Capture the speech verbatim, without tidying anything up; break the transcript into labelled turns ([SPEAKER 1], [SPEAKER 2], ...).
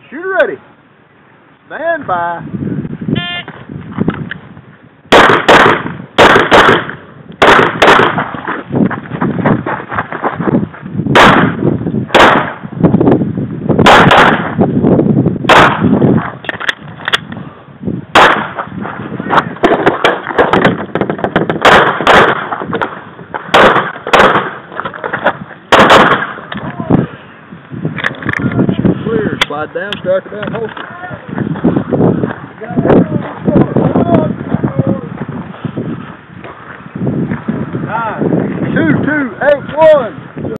[SPEAKER 1] Shooter ready. Stand by. Clear. Slide down, strike it down, holster. Nine, two, two, eight, one.